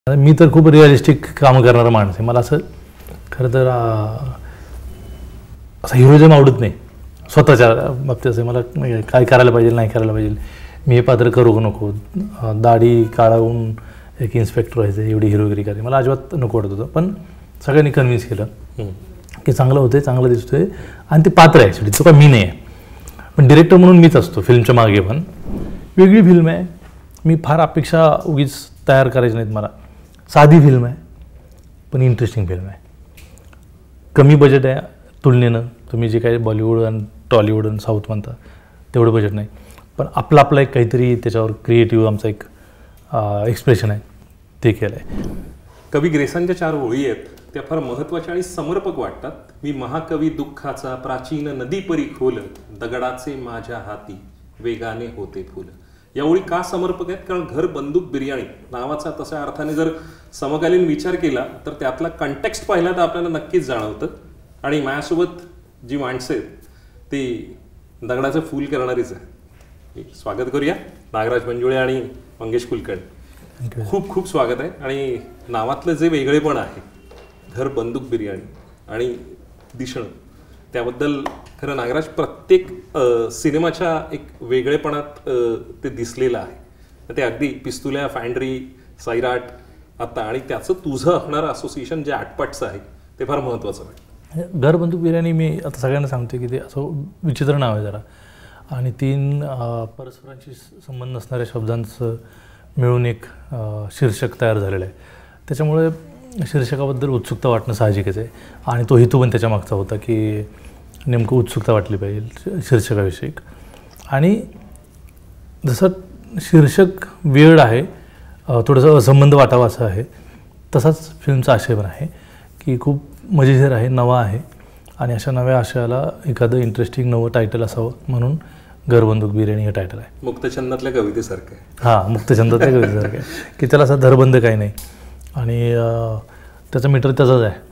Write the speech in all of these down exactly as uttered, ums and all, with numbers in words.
मी तर खूप रिअलिस्टिक काम करणारा माणूस आहे. मला असं खरं तर असं हिरोइझम आवडत नाही स्वतःच्या बाबतीत. असं मला काय करायला पाहिजे नाही करायला पाहिजे, मी हे पात्र करू नको, दाढी काढावून एक इन्स्पेक्टर व्हायचं एवढी हिरोगिरी करायची मला अजिबात नको वाटत होतं. पण सगळ्यांनी कन्व्हिन्स केलं की चांगलं होतं आहे, चांगलं दिसतं आहे आणि ते पात्र आहे ॲक्च्युली, तो काय मी नाही आहे. पण डिरेक्टर म्हणून मीच असतो फिल्मच्या मागे. पण वेगळी फिल्म आहे, मी फार अपेक्षा उगीच तयार करायची नाहीत मला. साधी फिल्म आहे पण इंटरेस्टिंग फिल्म आहे. कमी बजेट आहे तुलनेनं, तुम्ही जे काही बॉलिवूड आणि टॉलिवूड आणि साऊथ म्हणता तेवढं बजेट नाही, पण आपलं आपलं एक काहीतरी त्याच्यावर क्रिएटिव्ह आमचा एक एक्सप्रेशन आहे ते केलं आहे. कवी ग्रेसांच्या चार ओळी आहेत त्या फार महत्त्वाच्या आणि समर्पक वाटतात. मी महाकवी दुःखाचा प्राचीन नदी परी खोल, दगडाचे माझ्या हाती वेगाने होते फुल. या ओळी का समर्पक आहेत? कारण घर बंदूक बिर्याणी नावाचा तशा अर्थाने जर समकालीन विचार केला तर त्यातला कंटेक्स्ट पाहिला तर आपल्याला नक्कीच जाणवतं. आणि माझ्यासोबत जी माणसं आहेत ती दगडाचं फूल करणारीच आहे. स्वागत करूया नागराज मंजुळे आणि मंगेश कुलकर्णी. खूप खूप स्वागत आहे. आणि नावातलं जे वेगळेपण आहे, घर बंदूक बिर्याणी आणि दिसणं, त्याबद्दल खरं नागराज प्रत्येक सिनेमाच्या एक वेगळेपणात ते दिसलेलं आहे. ते अगदी पिस्तुल्या, फॅन्ड्री, सैराट आत्ता, आणि त्याचं तुझं असणारं असोसिएशन जे आटपाटचं आहे ते फार महत्त्वाचं आहे. घर बंदूक बिर्याणी मी आता सगळ्यांना सांगतो की ते असं विचित्र नाव आहे जरा, आणि तीन परस्परांशी संबंध नसणाऱ्या शब्दांचं मिळून एक शीर्षक तयार झालेलं आहे. त्याच्यामुळे शीर्षकाबद्दल उत्सुकता वाटणं साहजिकच आहे. आणि तो हेतू पण त्याच्या मागचा होता की नेमकं उत्सुकता वाटली पाहिजे शीर्षकाविषयी. आणि जसं शीर्षक वेळ आहे, थोडंसं असंबंध वाटावं असं आहे, तसाच फिल्मचा आशय पण आहे की खूप मजेशीर आहे, नवा आहे. आणि अशा नव्या आशयाला एखादं इंटरेस्टिंग नवं टायटल असावं म्हणून घर बंदूक बिर्याणी हे टायटल आहे. मुक्तछंदातल्या कवितेसारखं आहे. हां, मुक्तछंदातल्या कवितेसारखं आहे की त्याला असा धरबंद काही नाही आणि त्याचा मीटर त्याचाच आहे.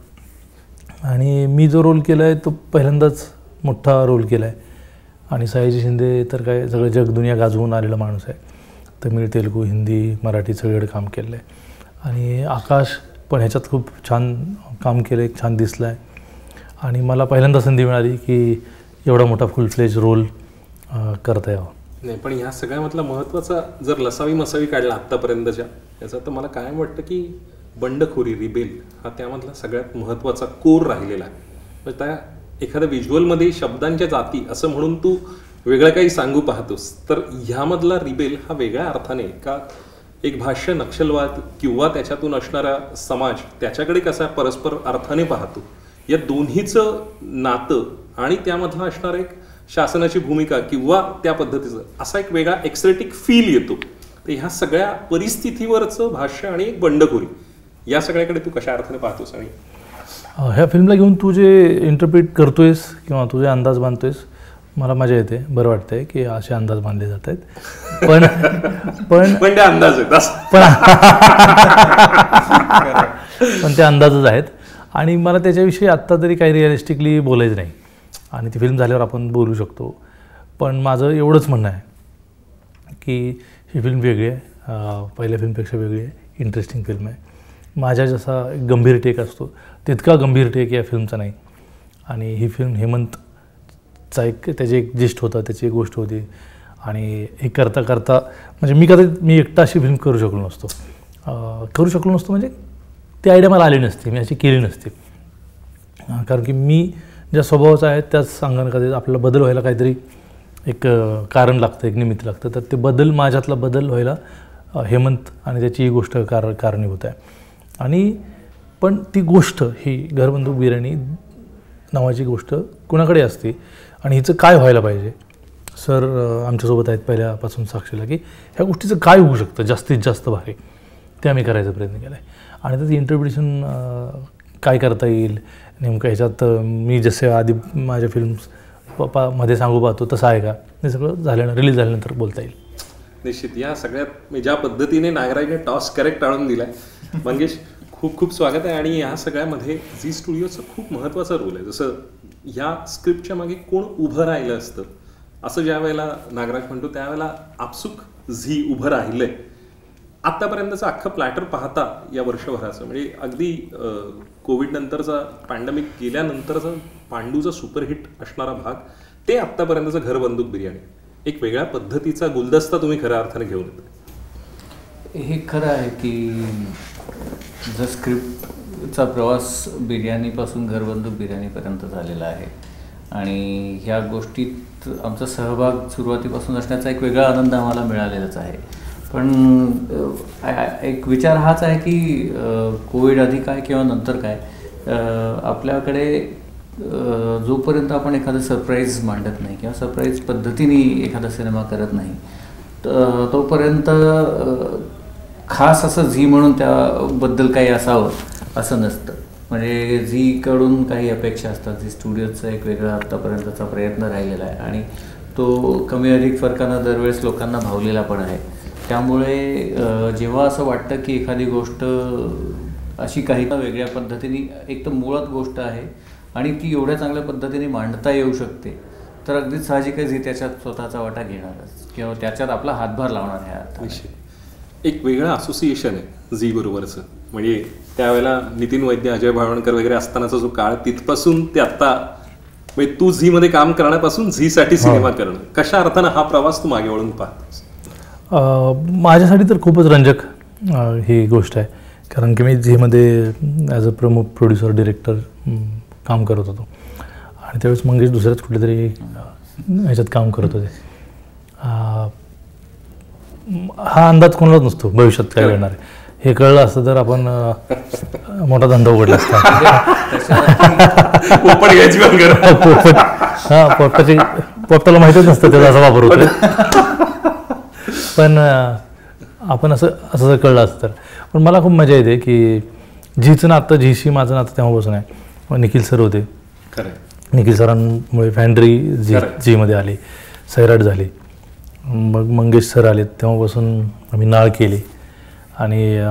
आणि मी जो रोल केला आहे तो पहिल्यांदाच मोठा रोल केला आहे. आणि सयाजी शिंदे तर काय सगळं जग दुनिया गाजवून आलेला माणूस आहे. तमिळ, तेलुगू, हिंदी, मराठी सगळीकडे काम केलं आहे. आणि आकाश पण ह्याच्यात खूप छान काम केलं आहे, छान दिसलं आहे. आणि मला पहिल्यांदा संधी मिळाली की एवढा मोठा फुल फ्लेज रोल करता यावं. नाही, पण ह्या सगळ्यामधला महत्त्वाचा जर लसावी मसावी काढला आत्तापर्यंतच्या याचा, तर मला काय वाटतं की बंडखोरी, रिबेल हा त्यामधला सगळ्यात महत्त्वाचा कोर राहिलेला आहे. म्हणजे त्या एखाद्या व्हिज्युअलमध्ये शब्दांच्या जाती असं म्हणून तू वेगळं काही सांगू पाहतोस, तर ह्यामधला रिबेल हा वेगळ्या अर्थाने का एक भाष्य नक्षलवाद किंवा त्याच्यातून असणारा समाज त्याच्याकडे कसा परस्पर अर्थाने पाहतो, या दोन्हीचं नातं आणि त्यामधला असणारा एक शासनाची भूमिका किंवा त्या पद्धतीचं असा एक वेगळा एक्सरेटिक फील येतो. तर ह्या सगळ्या परिस्थितीवरचं भाष्य आणि एक बंडखोरी, या सगळ्याकडे तू कशा अर्थाने पाहतोस? आणि ह्या फिल्मला घेऊन तू जे इंटरप्रिट करतोयस किंवा तुझे अंदाज बांधतोयस, मला मजा येते, बरं वाटतंय की असे अंदाज बांधले जात आहेत. पण पण पण ते अंदाज आहेत पण ते अंदाजच आहेत. आणि मला त्याच्याविषयी आत्ता तरी काही रिअलिस्टिकली बोलायचं नाही, आणि ती फिल्म झाल्यावर आपण बोलू शकतो. पण माझं एवढंच म्हणणं आहे की ही फिल्म वेगळी आहे, पहिल्या फिल्मपेक्षा वेगळी आहे, इंटरेस्टिंग फिल्म आहे. माझ्या जसा गंभीर टेक असतो तितका गंभीर टेक या फिल्मचा नाही. आणि ही फिल्म हेमंतचा एक त्याचे एक जिस्ट होता, त्याची एक गोष्ट होती. आणि हे करता करता म्हणजे मी कधी मी एकटा अशी फिल्म करू शकलो नसतो करू शकलो नसतो म्हणजे ती आयडिया मला आली नसती, मी अशी केली नसती. कारण की मी ज्या स्वभावाचा आहे त्याच अंगाने कधी आपल्याला बदल व्हायला काहीतरी एक कारण लागतं, एक निमित्त लागतं. तर ते बदल, माझ्यातला बदल व्हायला हेमंत आणि त्याची ही गोष्ट कार कारणीभूत आहे. आणि पण ती गोष्ट ही घर बंदूक बिर्याणी नावाची गोष्ट कुणाकडे असते आणि हिचं काय व्हायला पाहिजे. सर आमच्यासोबत आहेत पहिल्यापासून साक्षीला की ह्या गोष्टीचं काय होऊ शकतं जास्तीत जास्त भारी, ते आम्ही करायचा प्रयत्न केला आहे. आणि त्याचं इंटरप्रिटेशन काय करता येईल नेमकं ह्याच्यात, मी जसे आधी माझ्या फिल्म्स पप्पा मध्ये सांगू पाहतो तसं आहे का, हे सगळं झाल्यानं रिलीज झाल्यानंतर बोलता येईल. निश्चित. या सगळ्यात ज्या पद्धतीने नागराजने टॉस करेक्ट आणून दिला आहे, मंगेश खूप खूप स्वागत आहे. आणि या सगळ्यामध्ये झी स्टुडिओचा खूप महत्त्वाचा रोल आहे. जसं ह्या स्क्रिप्टच्या मागे कोण उभं राहिलं असतं असं ज्या वेळेला नागराज म्हणतो त्यावेळेला आपसुक झी उभं राहिलं आहे. आतापर्यंतचं अख्खं प्लॅटर पाहता या वर्षभराचं म्हणजे अगदी कोविड नंतरचा पॅन्डेमिक गेल्यानंतरचा पांडूचा सुपरहिट असणारा भाग ते आत्तापर्यंतचं घर बंदूक बिर्याणी एक वेगळ्या पद्धतीचा गुलदस्ता तुम्ही खऱ्या अर्थाने घेऊन येता. हे खरं आहे की जर स्क्रिप्टचा प्रवास बिर्याणीपासून घरबंदूक बिर्याणीपर्यंत झालेला आहे आणि ह्या गोष्टीत आमचा सहभाग सुरुवातीपासून असण्याचा एक वेगळा आनंद आम्हाला मिळालेलाच आहे. पण एक विचार हाच आहे की कोविड आधी काय किंवा नंतर काय आपल्याकडे जोपर्यंत आपण एखादं सरप्राईज मांडत नाही किंवा सरप्राईज पद्धतीने एखादा सिनेमा करत नाही तोपर्यंत खास असं झी म्हणून त्याबद्दल काही असावं असं नसतं. म्हणजे झीकडून काही अपेक्षा असतात. झी स्टुडिओचा एक वेगळा आत्तापर्यंतचा प्रयत्न राहिलेला आहे आणि तो कमी अधिक फरकानं दरवेळेस लोकांना भावलेला पण आहे. त्यामुळे जेव्हा असं वाटतं की एखादी गोष्ट अशी काही वेगळ्या पद्धतीने एक तर मुळात गोष्ट आहे आणि ती एवढ्या चांगल्या पद्धतीने मांडता येऊ शकते तर अगदीच साहजिकच ही त्याच्यात स्वतःचा वाटा घेणारच किंवा त्याच्यात आपला हातभार लावणार आहे. एक वेगळं असोसिएशन आहे झी बरोबरचं. म्हणजे त्यावेळेला नितीन वैद्य, अजय भावणकर वगैरे असतानाचा जो काळ तिथपासून ते आत्ता म्हणजे तू झीमध्ये काम करण्यापासून झीसाठी सिनेमा करणं कशा अर्थानं हा प्रवास तू मागे वळून पाहतोस? माझ्यासाठी तर खूपच रंजक ही गोष्ट आहे कारण की मी झीमध्ये ॲज अ प्रमुख प्रोड्युसर डिरेक्टर काम करत होतो आणि त्यावेळेस मंगेश दुसऱ्याच कुठल्या तरी ह्याच्यात काम करत होते. हा अंदाज कोणालाच नसतो भविष्यात काय घडणार आहे. हे कळलं असतं तर आपण मोठा धंदा उघडला असता. पोपट घ्यायची पोपट हां पोपटाची पोपटाला माहितीच नसतं त्याचा असा वापर होतो. पण आपण असं असं जर कळलं असतं तर. पण मला खूप मजा येते की झीचं नातं झीशी माझं नातं तेव्हापासून आहे. मग निखिल सर होते. निखिल सरांमुळे फॅन्ड्री झी झीमध्ये आली, सैराट झाली. मग मंगेश सर आले तेव्हापासून आम्ही नाळ केली आणि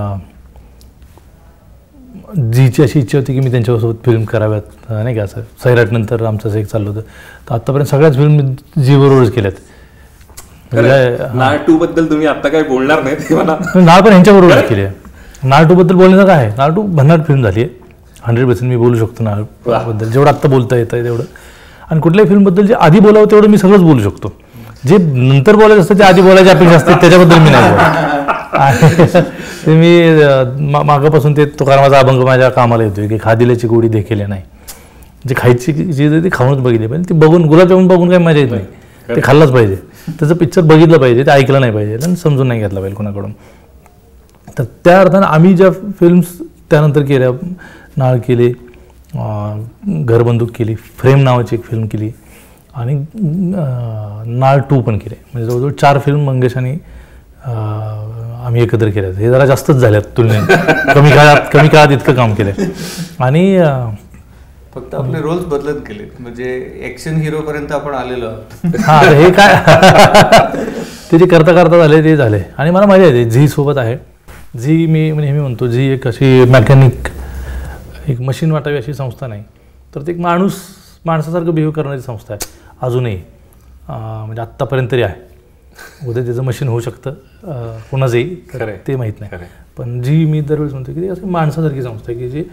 झीची अशी इच्छा होती की मी त्यांच्यासोबत फिल्म कराव्यात नाही का. असं सैराटनंतर आमचं असं एक चाललं होतं तर आत्तापर्यंत सगळ्याच फिल्म मी झीबरोबरच केल्यात. नाळ टू बद्दल तुम्ही आता काय बोलणार नाही? नाळ पण ह्यांच्याबरोबरच केली आहे. नाळ टू बद्दल बोलण्याचं काय आहे, नाळ टू भन्नाट फिल्म झाली आहे. हंड्रेड पर्सेंट मी बोलू शकतो नाळबद्दल जेवढं आत्ता बोलता येतं आहे तेवढं. आणि कुठल्याही फिल्मबद्दल जे आधी बोलावं तेवढं मी सगळंच बोलू शकतो. जे नंतर बोलायचं असतं ते आधी बोलायची अपेक्षा असते त्याच्याबद्दल मी नाही बोलत. ते मी मागापासून ते तुकारामाचा अभंग माझ्या कामाला येतोय की खादिल्याची गोडी देखील नाही. जे खायची जी ती खाऊनच बघितली पाहिजे. ती बघून गुलाबजामुन बघून काही मजा येत नाही. ते खाल्लंच पाहिजे. त्याचं पिक्चर बघितलं पाहिजे, ते ऐकलं नाही पाहिजे आणि समजून नाही घेतलं पाहिजे कोणाकडून. तर त्या अर्थानं आम्ही ज्या फिल्म्स त्यानंतर केल्या, नाळ केली, घरबंदूक केली, फ्रेम नावाची एक फिल्म केली आणि नाळ टू पण केले. म्हणजे जवळजवळ चार फिल्म मंगेश आणि आम्ही एकत्र केल्या. हे जरा जास्तच झाल्यात तुलनेत. कमी काळात कमी काळात इतकं काम केलं. आणि फक्त आपले रोल्स बदलत गेले. म्हणजे ॲक्शन हिरो पर्यंत आपण आलेलो. हां हे काय ते जे करता करता झाले ते झाले. आणि मला मजा येते झी सोबत आहे. झी मी नेहमी म्हणतो झी एक अशी मेकॅनिक एक मशीन वाटावी अशी संस्था नाही तर ते एक माणूस माणसासारखं बिहेव करणारी संस्था आहे अजूनही. म्हणजे आत्तापर्यंत तरी आहे. उद्या त्याचं मशीन होऊ शकतं कोणाचंही ते माहीत नाही. पण जी मी दरवेळेस म्हणतो की ती अशी माणसासारखी संस्था आहे की जी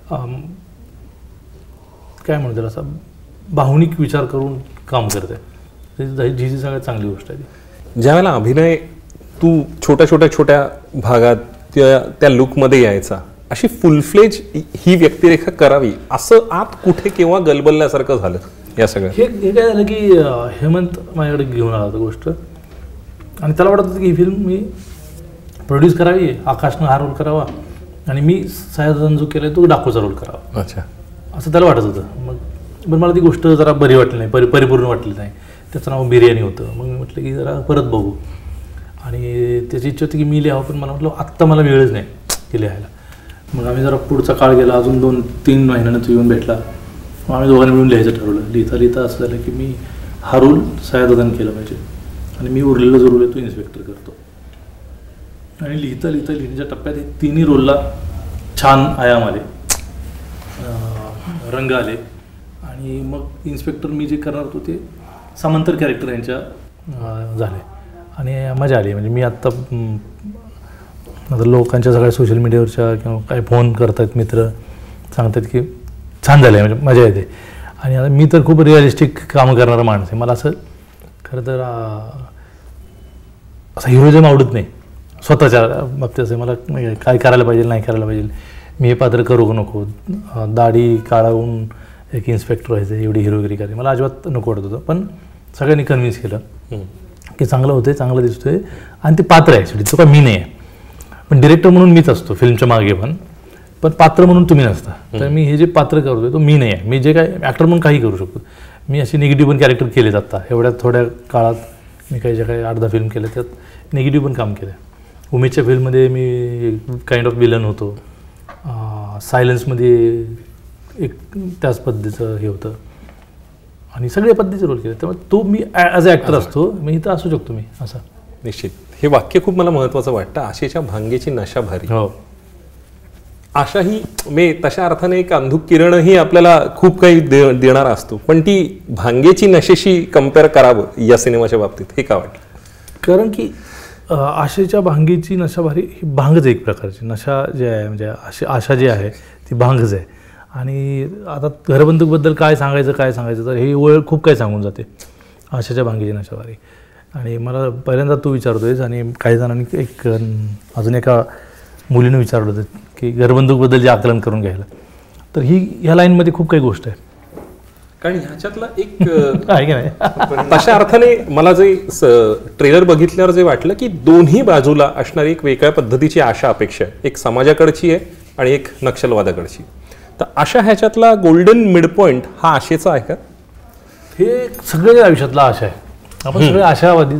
काय म्हणतो त्याला असं भावनिक विचार करून काम करते. झीची सगळ्यात चांगली गोष्ट आहे ती. ज्यावेळेला अभिनय तू छोट्या छोट्या छोट्या भागात त्या त्या लुकमध्ये यायचा अशी फुलफ्लेज ही व्यक्तिरेखा करावी असं आत कुठे केव्हा गलबलल्यासारखं झालं या सगळ्या? हे हे काय झालं की हेमंत माझ्याकडे घेऊन आला होता गोष्ट आणि त्याला वाटत होतं की ही फिल्म मी प्रोड्यूस करावी, आकाशनं हा रोल करावा आणि मी सयादान जो केला तो डाकूचा रोल करावा. अच्छा असं त्याला वाटत होतं. मग पण मला ती गोष्ट जरा बरी वाटली नाही, परि परिपूर्ण वाटली नाही. त्याचं नाव बिर्याणी होतं. मग मी म्हटलं की जरा परत बघू आणि त्याची इच्छा होती की मी लिहावं पण मला म्हटलं आत्ता मला वेळच नाही की लिहायला. मग आम्ही जरा पुढचा काळ गेला, अजून दोन तीन महिन्यानं तो येऊन भेटला. मग आम्ही दोघांनी मिळून लिहायचं ठरवलं. लिहिता लिहिता असं झालं की मी हा रोल सयादान केला पाहिजे आणि मी उरलेला जो रोल आहे तो इन्स्पेक्टर करतो. आणि लिहिता लिहिता लिहिण्याच्या टप्प्यात तिन्ही रोलला छान आयाम आले, रंग आले आणि मग इन्स्पेक्टर मी जे करणार होतो ते समांतर कॅरेक्टर यांच्या झाले आणि मजा आली. म्हणजे मी आत्ता आता लोकांच्या सगळ्या सोशल मीडियावरच्या किंवा काही फोन करतात मित्र, सांगतात की छान झालं आहे, म्हणजे मजा येते. आणि आता मी तर खूप रिअलिस्टिक कामं करणारा माणूस आहे. मला असं खरं तर असं हिरोइझम आवडत नाही स्वतःच्या बाबतीत. असं मला काय करायला पाहिजे नाही करायला पाहिजे, मी हे पात्र करू नको, दाढी काढावून एक इन्स्पेक्टर व्हायचं एवढी हिरोगिरी करायची मला अजिबात नको वाटत होतं. पण सगळ्यांनी कन्व्हिन्स केलं की चांगलं होतं आहे, चांगलं दिसतं आहे आणि ते पात्र आहे ॲक्च्युली, तो काय मी नाही आहे. पण डिरेक्टर म्हणून मीच असतो फिल्मच्या मागे, पण पण पात्र म्हणून तुम्ही नसता. तर मी हे जे पात्र करतोय तो मी नाही आहे. मी जे काय ॲक्टर म्हणून काही करू शकतो. मी अशी निगेटिव्ह पण कॅरेक्टर केले जातात. एवढ्या थोड्या काळात मी काही ज्या काही आठ दहा फिल्म केल्या त्यात निगेटिव्ह पण काम केलं. उमेदच्या फिल्ममध्ये मी काइंड ऑफ विलन होतो. सायलन्समध्ये एक त्याच पद्धतीचं हे होतं आणि सगळ्या पद्धतीचे रोल केले. त्यामुळे तो मी ॲज अ ॲक्टर असतो, मी इथं असू शकतो मी असा. निश्चित हे वाक्य खूप मला महत्त्वाचं वाटतं, आशेच्या भांगेची नशा भारी. हो, आशा ही मे तशा अर्थाने एक अंधुक किरणही आपल्याला खूप काही दे देणारा असतो, पण ती भांगेची नशेशी कम्पेअर करावं या सिनेमाच्या बाबतीत हे का वाटलं? कारण की आशेच्या भांगेची नशा भारी ही भांगच एक प्रकारची नशा जी आहे, म्हणजे आशा आशा जी आहे ती भांगच आहे. आणि आता घरबंदूकबद्दल काय सांगायचं काय सांगायचं तर हे ओळ खूप काही सांगून जाते आशाच्या भांगेची नशा भारी. आणि मला पहिल्यांदा तू विचारतोयस आणि काही जणांनी एक अजून एका मुलीनं विचारलं होतं की घरबंदूकबद्दल जे आकलन करून घ्यायला, तर ही ह्या लाईनमध्ये खूप काही गोष्ट आहे. कारण ह्याच्यातला एक आहे की नाही तशा अर्थाने मला जे ट्रेलर बघितल्यावर जे वाटलं की दोन्ही बाजूला असणारी एक वेगळ्या पद्धतीची आशा अपेक्षा आहे, एक समाजाकडची आहे आणि एक नक्षलवादाकडची. तर अशा ह्याच्यातला गोल्डन मिड पॉईंट हा आशेचा आहे का? हे सगळ्या आयुष्यातला आशा आहे. आपण सगळे आशावादी,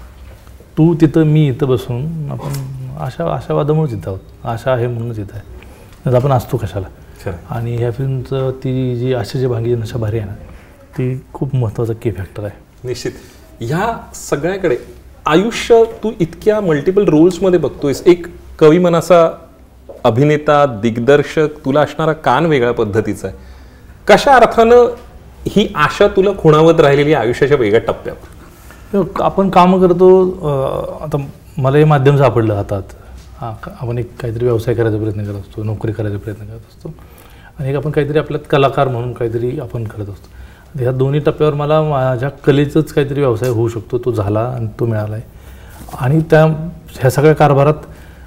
तू तिथं मी इथं बसून आपण आशा आशावादामुळेच इथं आहोत. आशा आहे म्हणूनच इथं आहे, आपण असतो कशाला. आणि ह्या फिल्मचं ती जी आशाची भांगी नशा भारी आहे ना, ती खूप महत्त्वाचा की फॅक्टर आहे. निश्चित ह्या सगळ्याकडे आयुष्य तू इतक्या मल्टिपल रोल्समध्ये बघतोयस, एक कवी मनाचा अभिनेता दिग्दर्शक, तुला असणारा कान वेगळ्या पद्धतीचा आहे. कशा अर्थानं ही आशा तुला खुणावत राहिलेली आयुष्याच्या वेगळ्या टप्प्यावर? आपण कामं करतो, आता मला हे माध्यम सापडलं हातात, हां आपण एक काहीतरी व्यवसाय करायचा प्रयत्न करत असतो, नोकरी करायचा प्रयत्न करत असतो आणि एक आपण काहीतरी आपल्यात कलाकार म्हणून काहीतरी आपण करत असतो. ह्या दोन्ही टप्प्यावर मला माझ्या कलेचंच काहीतरी व्यवसाय होऊ शकतो, तो झाला आणि तो मिळाला आहे. आणि त्या ह्या सगळ्या कारभारात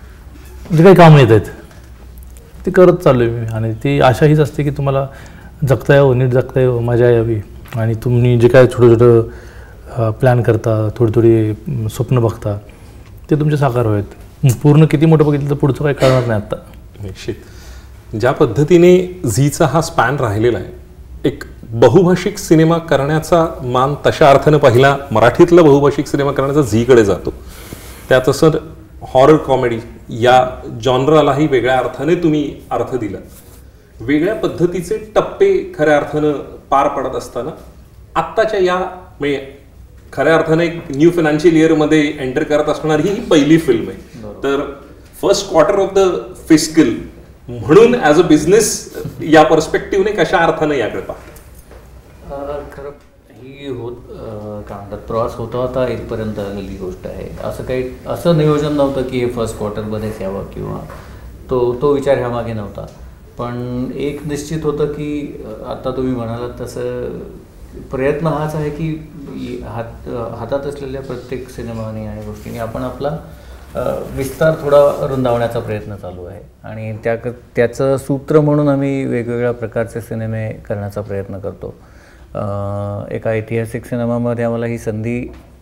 जे काही कामं येत आहेत ते करत चाललो आहे मी. आणि ती आशा हीच असते की तुम्हाला जगता यावं, नीट जगता यावं, मजा यावी आणि तुम्ही जे काय छोटं छोटं प्लॅन करता, थोडी थोडी स्वप्न बघता ते तुमचे साकार व्हावेत. पूर्ण किती मोठं बघितलं तर पुढचं काही कळणार नाही आत्ता. निश्चित ज्या पद्धतीने झीचा हा स्पॅन राहिलेला आहे, एक बहुभाषिक सिनेमा करण्याचा मान तशा अर्थानं पहिला मराठीतला बहुभाषिक सिनेमा करण्याचा झीकडे जातो. त्यात असं हॉरर कॉमेडी या जॉनरालाही वेगळ्या अर्थाने तुम्ही अर्थ दिला. वेगळ्या पद्धतीचे टप्पे खऱ्या अर्थानं पार पडत असताना आत्ताच्या या म्हणजे खऱ्या अर्थाने एक न्यू फायनान्शियल इयरमध्ये एंटर करत असणारी ही पहिली फिल्म आहे. तर first quarter of the fiscal म्हणून ॲज अ बिझनेस या पर्स्पेक्टिव्हने कशा अर्थानं याकडे पाहता? खरं ही होत काय म्हणतात प्रवास होता होता इथपर्यंत आलेली गोष्ट आहे. असं काही असं नियोजन नव्हतं की हे फर्स्ट क्वार्टरमध्येच यावं किंवा तो तो विचार ह्यामागे नव्हता. पण एक निश्चित होतं की आता तुम्ही म्हणालात तसं प्रयत्न हाच आहे की हात हातात असलेल्या प्रत्येक सिनेमाने आणि गोष्टींनी आपण आपला विस्तार थोडा रुंदावण्याचा प्रयत्न चालू आहे. आणि त्या त्याचं सूत्र म्हणून आम्ही वेगवेगळ्या प्रकारचे सिनेमे करण्याचा प्रयत्न करतो. एका ऐतिहासिक सिनेमामध्ये आम्हाला ही संधी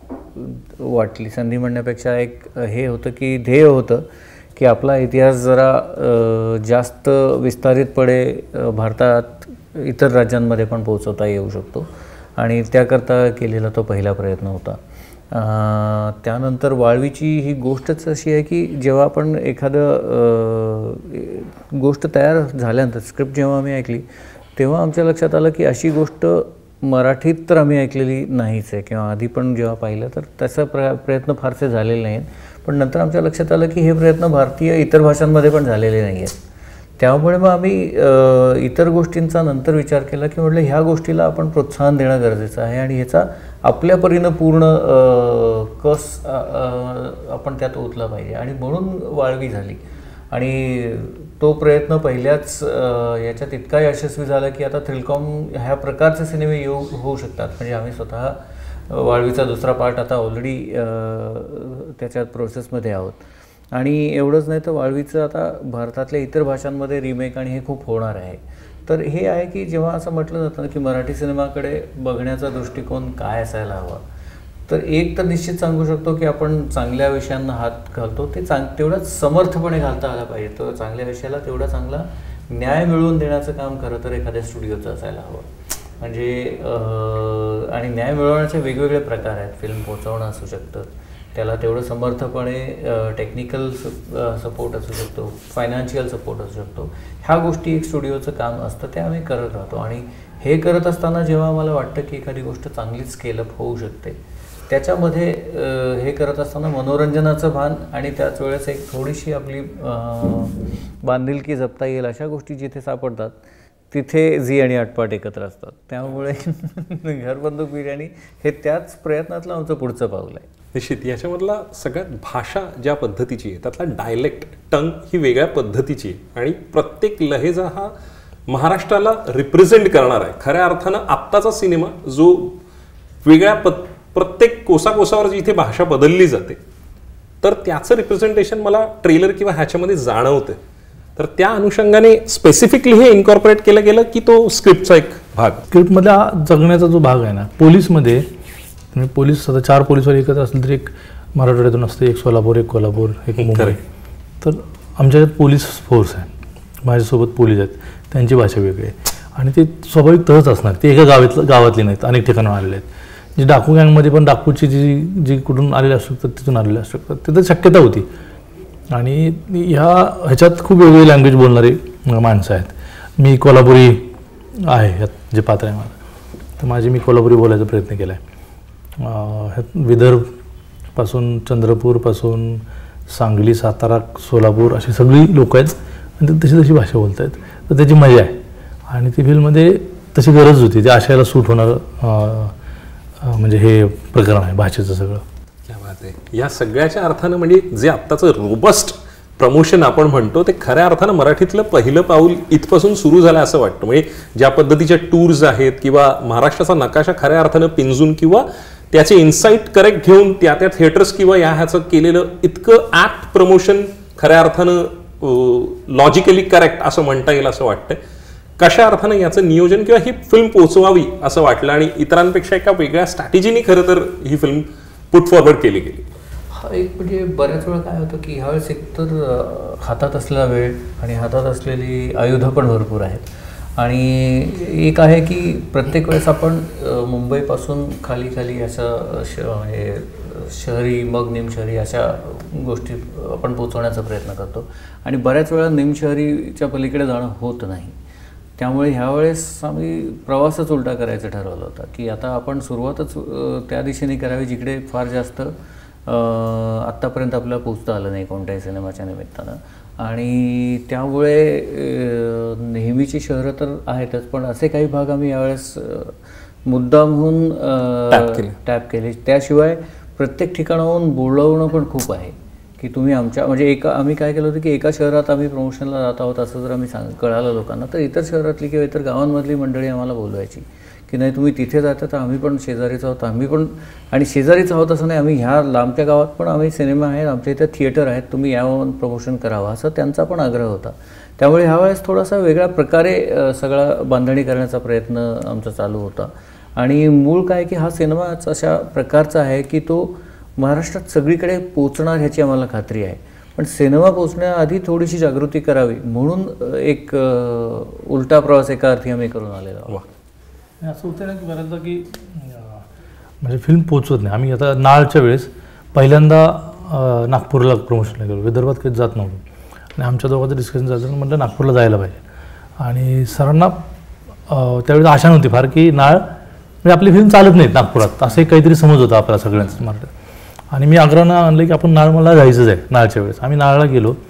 वाटली, संधी म्हणण्यापेक्षा एक हे होतं की ध्येय होतं की आपला इतिहास जरा जास्त विस्तारितपणे भारतात इतर राज्यांमध्ये पण पोहोचवता येऊ शकतो आणि त्याकरता केलेला तो पहिला प्रयत्न होता. त्यानंतर वाळवीची ही गोष्टच अशी आहे की जेव्हा आपण एखादं गोष्ट तयार झाल्यानंतर स्क्रिप्ट जेव्हा आम्ही ऐकली तेव्हा आमच्या लक्षात आलं की अशी गोष्ट मराठीत तर आम्ही ऐकलेली नाहीच आहे किंवा आधी पण जेव्हा पाहिलं तर त्याचा प्र प्रयत्न फारसे झालेले नाहीत. पण नंतर आमच्या लक्षात आलं की हे प्रयत्न भारतीय इतर भाषांमध्ये पण झालेले नाही आहेत. त्यामुळे मग आम्ही इतर गोष्टींचा नंतर विचार केला की म्हटलं ह्या गोष्टीला आपण प्रोत्साहन देणं गरजेचं आहे आणि ह्याचा आपल्या परीनं पूर्ण कस आपण त्यात ओतला पाहिजे आणि म्हणून वाळवी झाली. आणि तो प्रयत्न पहिल्याच याच्यात इतका यशस्वी झाला की आता थ्रिलकॉम ह्या प्रकारचे सिनेमे येऊ होऊ शकतात. म्हणजे आम्ही स्वतः वाळवीचा दुसरा पार्ट आता ऑलरेडी त्याच्यात प्रोसेसमध्ये आहोत. आणि एवढंच नाही तर वाळवीचं आता भारतातल्या इतर भाषांमध्ये रिमेक आणि हे खूप होणार आहे. तर हे आहे की जेव्हा असं म्हटलं जातं की मराठी सिनेमाकडे बघण्याचा दृष्टिकोन काय असायला हवा, तर एक तर निश्चित सांगू शकतो की आपण चांगल्या विषयांना हात घालतो ते चांग तेवढाच समर्थपणे घालता आला पाहिजे. तो चांगल्या विषयाला तेवढा चांगला न्याय मिळवून देण्याचं काम खरं तर एखाद्या स्टुडिओचं असायला हवं. म्हणजे आणि न्याय मिळवण्याचे वेगवेगळे प्रकार आहेत. फिल्म पोहोचवणं असू शकतं, त्याला तेवढं समर्थपणे टेक्निकल सपोर्ट असू शकतो, फायनान्शियल सपोर्ट असू शकतो. ह्या गोष्टी एक स्टुडिओचं काम असतं, ते आम्ही करत राहतो. आणि हे करत असताना जेव्हा आम्हाला वाटतं की एखादी गोष्ट चांगलीच स्केलअप होऊ शकते, त्याच्यामध्ये हे करत असताना मनोरंजनाचं भान आणि त्याच वेळेस एक थोडीशी आपली बांधिलकी जपता येईल अशा गोष्टी जिथे सापडतात तिथे झी आणि आटपाट एकत्र असतात. त्यामुळे घरबंदूक बिर्याणी हे त्याच प्रयत्नातलं आमचं पुढचं पाऊल आहे. निश्चित याच्यामधला सगळ्यात भाषा ज्या पद्धतीची आहे त्यातला डायलेक्ट टंग ही वेगळ्या पद्धतीची आहे आणि प्रत्येक लहेजा हा महाराष्ट्राला रिप्रेझेंट करणार आहे. खऱ्या अर्थानं आत्ताचा सिनेमा जो वेगळ्या पद प्रत्येक कोसाकोसावर जिथे भाषा बदलली जाते तर त्याचं रिप्रेझेंटेशन मला ट्रेलर किंवा ह्याच्यामध्ये जाणवतं. तर त्या अनुषंगाने स्पेसिफिकली हे इन्कॉर्पोरेट केलं गेलं की तो स्क्रिप्टचा एक भाग. स्क्रिप्टमधला जगण्याचा जो भाग आहे ना, पोलीसमध्ये म्हणजे पोलीस आता चार पोलीसवाले एकत्र असले तरी एक मराठवाड्यातून असते, एक सोलापूर, एक कोल्हापूर, एक मुंबई. तर आमच्याकडे पोलीस फोर्स आहे, माझ्यासोबत पोलीस आहेत, त्यांची भाषा वेगळी आहे आणि ते स्वाभाविक तहच असणार. ते एका गावातलं गावातली नाहीत, अनेक ठिकाणून आलेले आहेत. जे डाकू गँगमध्ये पण डाकूची जी जी कुठून आलेले असू शकतात तिथून आलेले असू शकतात, तिथं शक्यता होती. आणि ह्या ह्याच्यात खूप वेगळी लँग्वेज बोलणारी माणसं आहेत. मी कोल्हापुरी आहे ह्यात जे पात्र आहे मला, तर माझी मी कोल्हापुरी बोलायचा प्रयत्न केला आहे. विदर्भपासून चंद्रपूरपासून सांगली, सातारा, सोलापूर अशी सगळी लोक आहेत आणि ते तशी तशी भाषा बोलत आहेत. तर त्याची मजा आहे आणि ती फिल्ममध्ये तशी गरज होती. ते आशयाला सूट होणारं म्हणजे हे प्रकरण आहे भाषेचं सगळं. क्या बात आहे. या सगळ्याच्या अर्थानं म्हणजे जे आत्ताचं रोबस्ट प्रमोशन आपण म्हणतो ते खऱ्या अर्थानं मराठीतलं पहिलं पाऊल इथपासून सुरू झालं असं वाटतं. म्हणजे ज्या पद्धतीच्या टूर्स आहेत किंवा महाराष्ट्राचा नकाशा खऱ्या अर्थानं पिंजून किंवा त्याचे इन्साईट करेक्ट घेऊन त्या त्या थिएटर्स किंवा या ह्याचं केलेलं इतकं ॲप्ट प्रमोशन खऱ्या अर्थानं लॉजिकली करेक्ट असं म्हणता येईल असं वाटतंय. कशा अर्थानं याचं नियोजन किंवा ही फिल्म पोचवावी असं वाटलं आणि इतरांपेक्षा एका वेगळ्या स्ट्रॅटेजीने खरं तर ही फिल्म पुट फॉरवर्ड केली गेली. हा एक म्हणजे बऱ्याच वेळा काय होतं की ह्यावेळेस एकतर हातात असलेला वेळ आणि हातात असलेली आयुधं पण भरपूर आहेत. आणि एक आहे की प्रत्येक वेळेस आपण मुंबईपासून खाली खाली अशा श म्हणजे शहरी मग निमशहरी अशा गोष्टी आपण पोचवण्याचा प्रयत्न करतो आणि बऱ्याच वेळा निमशहरीच्या पलीकडे जाणं होत नाही. त्यामुळे ह्यावेळेस आम्ही प्रवासच उलटा करायचं ठरवलं होतं की आता आपण सुरुवातच त्या दिशेने करावी जिकडे फार जास्त आत्तापर्यंत आपल्याला पोचता आलं नाही कोणत्याही सिनेमाच्या निमित्तानं. आणि त्यामुळे नेहमीची शहरं तर आहेतच, पण असे काही भाग आम्ही यावेळेस मुद्दामहून टॅप केले. त्याशिवाय प्रत्येक ठिकाणाहून बोलवणं पण खूप आहे की तुम्ही आमच्या म्हणजे एका आम्ही काय केलं होतं की एका शहरात आम्ही प्रमोशनला जात आहोत असं जर आम्ही सांग कळालं लोकांना तर इतर शहरातली किंवा इतर गावांमधली मंडळी आम्हाला बोलवायची की नाही तुम्ही तिथे जाता तर आम्ही पण शेजारीच आहोत, आम्ही पण आणि शेजारीच आहोत असं नाही, आम्ही ह्या लांबच्या गावात पण आम्ही सिनेमा आहेत, आमच्या इथं थिएटर आहेत, तुम्ही यावरून प्रमोशन करावं असं त्यांचा पण आग्रह होता. त्यामुळे ह्यावेळेस थोडासा वेगळ्या प्रकारे सगळा बांधणी करण्याचा प्रयत्न आमचा चालू होता. आणि मूळ काय की हा सिनेमाच अशा प्रकारचा आहे की तो महाराष्ट्रात सगळीकडे पोचणार ह्याची आम्हाला खात्री आहे. पण सिनेमा पोचण्याआधी थोडीशी जागृती करावी म्हणून एक उलटा प्रवास एका अर्थी आम्ही करून आलेलो आहोत. असं होतं ना की बऱ्याचदा की म्हणजे फिल्म पोचवत नाही. आम्ही आता नाळच्या वेळेस पहिल्यांदा नागपूरला प्रमोशनला गेलो, विदर्भात काही जात नव्हतो आणि आमच्या दोघांचं डिस्कशन झालं, म्हटलं नागपूरला जायला पाहिजे. आणि सरांना त्यावेळेस आशा नव्हती फार की नाळ म्हणजे आपली फिल्म चालत नाहीत नागपुरात असं काहीतरी समज होता आपल्याला सगळ्यांचं मराठीत. आणि मी आग्रहानं आणलं की आपण नाळ मला जायचंच आहे. नाळच्या वेळेस आम्ही नाळला गेलो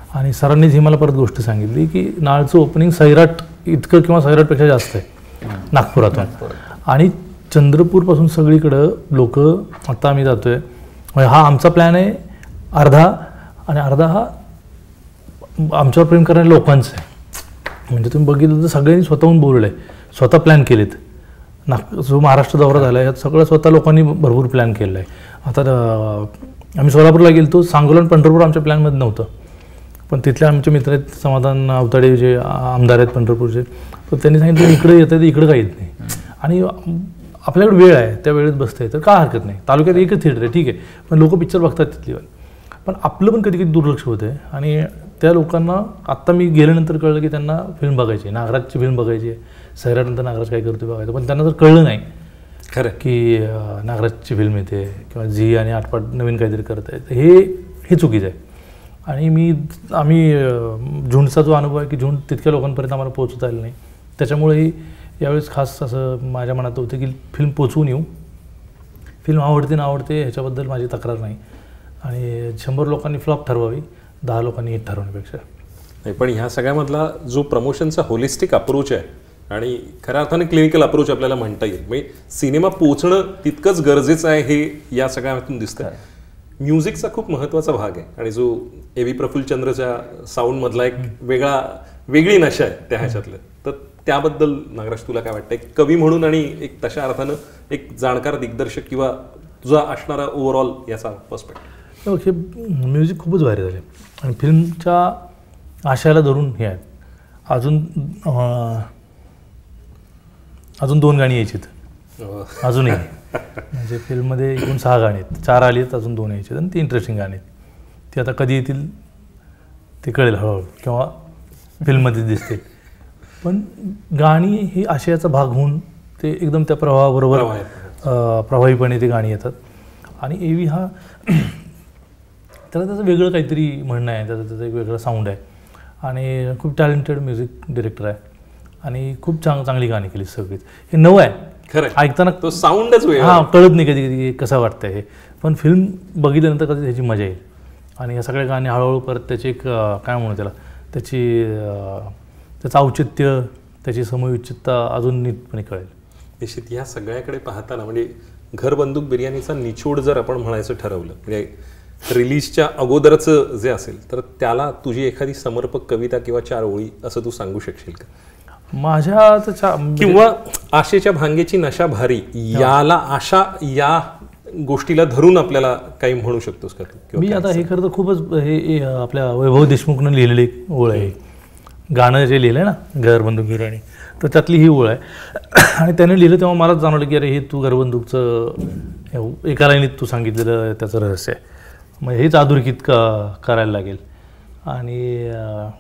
आणि सरांनीच ही मला परत गोष्ट सांगितली की नाळचं ओपनिंग सैराट इतकं किंवा सैराटपेक्षा जास्त आहे नागपुरातून. आणि चंद्रपूरपासून सगळीकडं लोक, आता आम्ही जातोय म्हणजे हा आमचा प्लॅन आहे अर्धा, आणि अर्धा हा आमच्यावर प्रेम करणाऱ्या लोकांचं आहे. म्हणजे तुम्ही बघितलं तर सगळ्यांनी स्वतःहून बोललं आहे, स्वतः प्लॅन केलेत. नाग जो महाराष्ट्र दौरा झाला आहे यात सगळं स्वतः लोकांनी भरपूर प्लॅन केलं आहे. आता आम्ही सोलापूरला गेलो तो, सांगोला आणि पंढरपूर आमच्या प्लॅनमध्ये नव्हतं, पण तिथले आमचे मित्र आहेत समाधान आवताडे जे आमदार आहेत पंढरपूरचे, तर त्यांनी सांगितलं इकडे येतं तर इकडं काही येत नाही. आणि आपल्याकडे वेळ आहे, त्या वेळेत बसता येतं, काय हरकत नाही. तालुक्यात एकच थिएटर आहे ठीक आहे, पण लोक पिक्चर बघतात तिथली. पण आपलं पण कधी कधी दुर्लक्ष होतं आहे. आणि त्या लोकांना आत्ता मी गेल्यानंतर कळलं की त्यांना फिल्म बघायची आहे, नागराजची फिल्म बघायची आहे, सैराटनंतर नागराज काय करतो बघायचं. पण त्यांना जर कळलं नाही खरं की नागराजची फिल्म येते किंवा झी आणि आठपाट नवीन काहीतरी करत आहे, हे हे चुकीचं आहे. आणि मी आम्ही झुंडचा जो अनुभव आहे की झुंड तितक्या लोकांपर्यंत आम्हाला पोहोचता आलं नाही, त्याच्यामुळेही यावेळेस खास असं माझ्या मनात होतं की फिल्म पोचवून येऊ. फिल्म आवडते ना आवडते ह्याच्याबद्दल माझी तक्रार नाही, आणि शंभर लोकांनी फ्लॉप ठरवावी, दहा लोकांनी हिट ठरवण्यापेक्षा. नाही, पण ह्या सगळ्यामधला जो प्रमोशनचा होलिस्टिक अप्रोच आहे आणि खऱ्या अर्थाने क्लिनिकल अप्रोच आपल्याला म्हणता येईल, म्हणजे सिनेमा पोचणं तितकंच गरजेचं आहे हे या सगळ्यातून दिसतं. म्युझिकचा खूप महत्त्वाचा भाग आहे, आणि जो ए व्ही प्रफुल्लचंद्रच्या साऊंडमधला एक वेगळा वेगळी नशा आहे त्या ह्याच्यातलं. तर त्याबद्दल नागराज तुला काय वाटतं, एक कवी म्हणून आणि एक तशा अर्थानं एक जाणकार दिग्दर्शक किंवा तुझा असणारा ओव्हरऑल याचा पर्स्पेक्टिव्ह? हे म्युझिक खूपच भारी झाले, आणि फिल्मच्या आशयाला धरून हे आहेत. अजून अजून दोन गाणी यायची अजूनही, म्हणजे फिल्ममध्ये एकूण सहा गाणी आहेत, चार आली आहेत, अजून दोन यायचे आणि ती इंटरेस्टिंग गाणी आहेत. ती आता कधी येतील ते कळेल हळूहळू, किंवा फिल्ममध्ये दिसतील. पण गाणी ही आशयाचा भाग होऊन ते एकदम त्या प्रवाहाबरोबर प्रभावीपणे ते गाणी येतात. आणि ए व्ही हा त्याला त्याचं वेगळं काहीतरी म्हणणं आहे, त्याचं त्याचं एक वेगळं साऊंड आहे, आणि खूप टॅलेंटेड म्युझिक डिरेक्टर आहे, आणि खूप चांग चांगली गाणी केली सगळीच. हे नवं आहे खरं, ऐकताना तो साऊंडच हां कळत नाही कधी कधी कसं वाटतं हे, पण फिल्म बघितल्यानंतर कधी त्याची मजा येईल. आणि या सगळ्या गाणी हळूहळू परत त्याची एक काय म्हणू त्याला त्याची त्याचं औचित्य, त्याची समयोचितता अजून नीटपणे कळेल. निश्चित या सगळ्याकडे पाहताना म्हणजे घर बंदूक बिर्याणीचा निचोड जर आपण म्हणायचं ठरवलं, म्हणजे रिलीजच्या अगोदरचं जे असेल, तर त्याला तुझी एखादी समर्पक कविता किंवा चार ओळी असं तू सांगू शकशील का? माझ्या त्याच्या किंवा आशेच्या भांगेची नशा भारी, याला आशा या गोष्टीला धरून आपल्याला काही म्हणू शकतोस का तू? मी आता हे खरं तर खूपच हे आपल्या वैभव देशमुखनं लिहिलेली ओळ आहे, गाणं जे लिहिलं आहे ना घरबंदूक बिर्याणी, तर त्यातली ही ओळ आहे. आणि त्याने लिहिलं तेव्हा मलाच जाणवलं की अरे हे तू घरबंदूकचं एका लाईनीत तू सांगितलेलं त्याचं रहस्य आहे, मग हेच अधोरेखित का करायला लागेल. आणि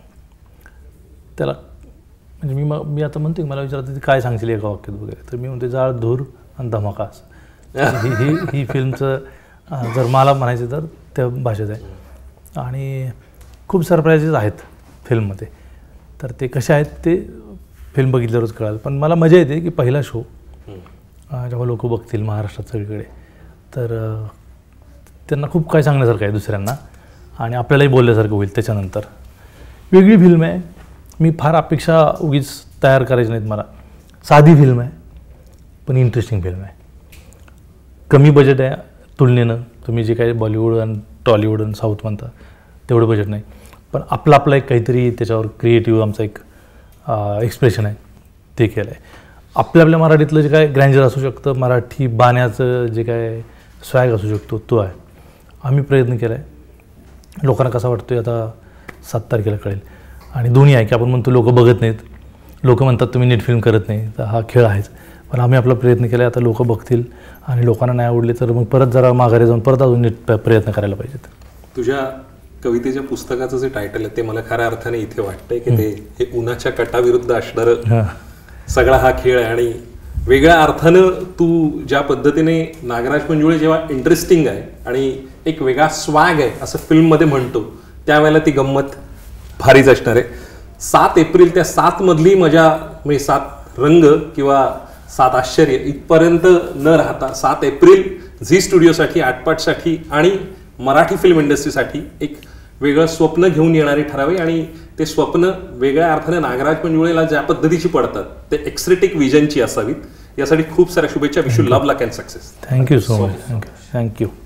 त्याला म्हणजे मी मग मी आता म्हणते मला विचारते काय सांगशील एका वाक्यात वगैरे, तर मी म्हणते जाळ धूर आणि धमाकास. ही ही ही फिल्मचं जर मला म्हणायचं तर त्या भाषेत आहे. आणि खूप सरप्राईजेस आहेत फिल्ममध्ये, तर ते कसे आहेत ते फिल्म बघितल्यावरच कळाल. पण मला मजा येते की पहिला शो जेव्हा लोक बघतील महाराष्ट्रात सगळीकडे, तर त्यांना खूप काय सांगण्यासारखं आहे दुसऱ्यांना, आणि आपल्यालाही बोलल्यासारखं होईल. त्याच्यानंतर वेगळी फिल्म आहे, मी फार अपेक्षा उगीच तयार करायची नाहीत मला. साधी फिल्म आहे पण इंटरेस्टिंग फिल्म आहे, कमी बजेट आहे तुलनेनं. तुम्ही जे काही बॉलिवूड आणि टॉलिवूड आणि साऊथ म्हणता तेवढं बजेट नाही, पण आपलं आपलं एक काहीतरी त्याच्यावर क्रिएटिव्ह आमचा एक एक्सप्रेशन आहे ते केलं आहे. आपल्या आपल्या मराठीतलं जे काय ग्रँजर असू शकतं, मराठी बाण्याचं जे काय स्वॅग असू शकतो तो आहे. आम्ही प्रयत्न केला आहे, लोकांना कसा वाटतो आहे आता सात तारखेला कळेल. आणि दोन्ही आहे की आपण म्हणतो लोक बघत नाहीत, लोक म्हणतात तुम्ही नीट फिल्म करत नाही, तर हा खेळ आहेच. पण आम्ही आपला प्रयत्न केला आहे, आता लोक बघतील, आणि लोकांना नाही आवडले तर मग परत जरा माघारी जाऊन परत अजून नीट प्रयत्न करायला पाहिजेत. तुझ्या कवितेच्या पुस्तकाचं जे टायटल आहे ते मला खऱ्या अर्थाने इथे वाटतंय की ते हे उन्हाच्या कटाविरुद्ध असणारं सगळा हा खेळ आहे. आणि वेगळ्या अर्थानं तू ज्या पद्धतीने नागराज मंजुळे जेव्हा इंटरेस्टिंग आहे आणि एक वेगळा स्वॅग आहे असं फिल्ममध्ये म्हणतो, त्यावेळेला ती गंमत भारीच असणार आहे. सात एप्रिल त्या सात मधली मजा म्हणजे सात रंग किंवा सात आश्चर्य इथपर्यंत न राहता सात एप्रिल झी स्टुडिओसाठी, आटपाटसाठी आणि मराठी फिल्म इंडस्ट्रीसाठी एक वेगळं स्वप्न घेऊन येणारे ठरावे आणि ते स्वप्न वेगळ्या अर्थाने नागराज मंजुळेला ज्या पद्धतीची पडतात ते एक्सरेटिक विजनची असावीत. यासाठी खूप साऱ्या शुभेच्छा. Wish you love luck and success. Thank you so much. Thank you thank you